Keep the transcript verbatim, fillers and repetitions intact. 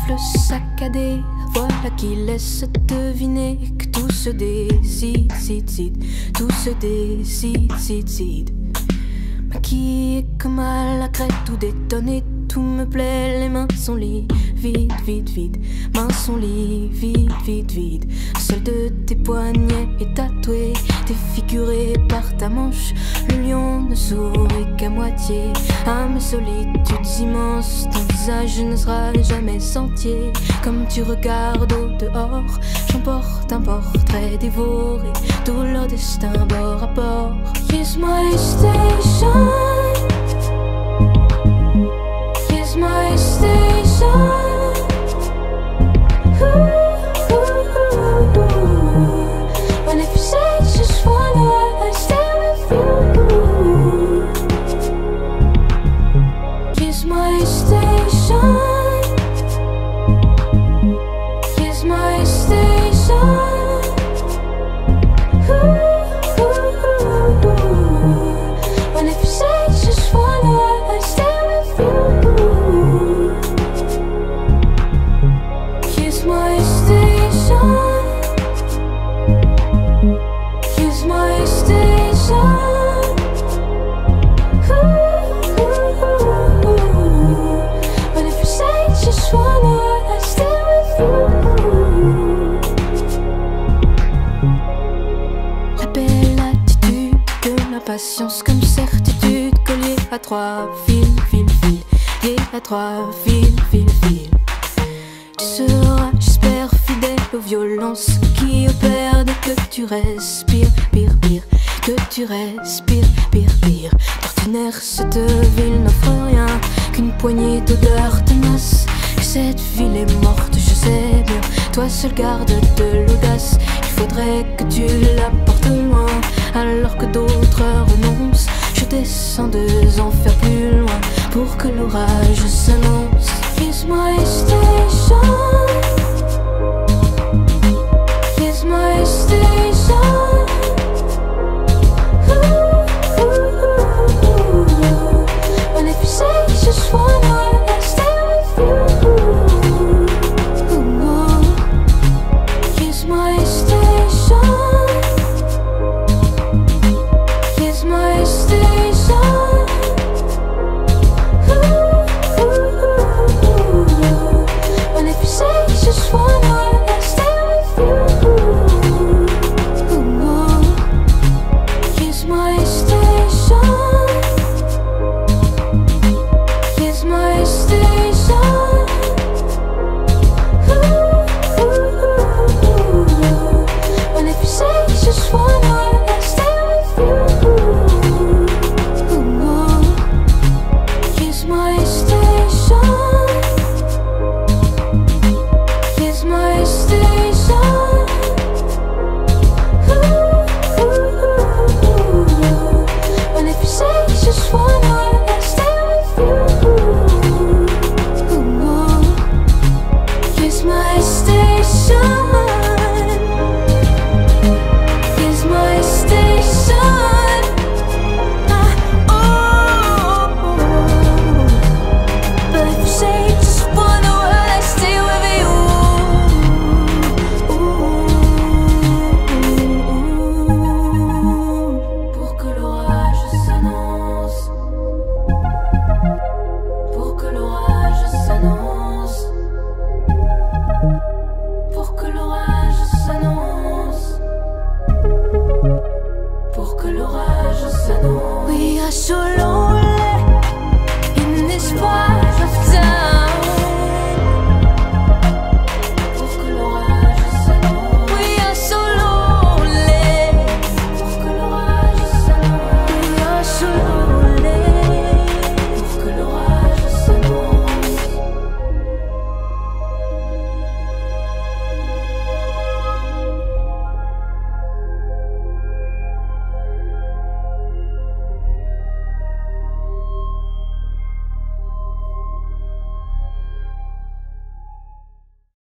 souffle saccadé, voilà qui laisse deviner que tout se décide, cide, cide, tout se décide, cide, cide. Maquillée comme à la crête, tout détonné, tout me plaît, les mains sont liées, vide, vide, vide, mains sont liées, vide, vide, vide. Le seul de tes poignets est tatoué, défiguré par ta manche. Le lion ne sourit qu'à moitié à mes solitudes immenses. Ton visage ne sera jamais entier. Comme tu regardes au dehors, j'emporte un portrait dévoré, tout leur destin bord à bord. Here's my station. Here's my station. Ooh, ooh, ooh, ooh. Well, if you say just one word, I stay with you. Here's my station. Here's my station. Ooh, ooh, ooh, ooh. Well, if you say just one word, I stay with you. Here's my station. Here's my station. Ooh, ooh, ooh, ooh. But if you say just one word, I stay with you. La belle attitude de la patience comme certitude, collier à trois fils, fil, fil, lié à trois fils, fil, fil. Tu seras, j'espère, fidèle aux violences qui opèrent dès que tu respires, pire, pire, que tu respires, pire, pire. D'ordinaire, cette ville n'offre rien qu'une poignée d'odeurs tenaces. Et cette ville est morte, je sais bien, toi seul garde de l'audace. Il faudrait que tu la portes loin, alors que d'autres renoncent. Je descends deux enfers plus loin pour que l'orage s'annonce. Here's my station.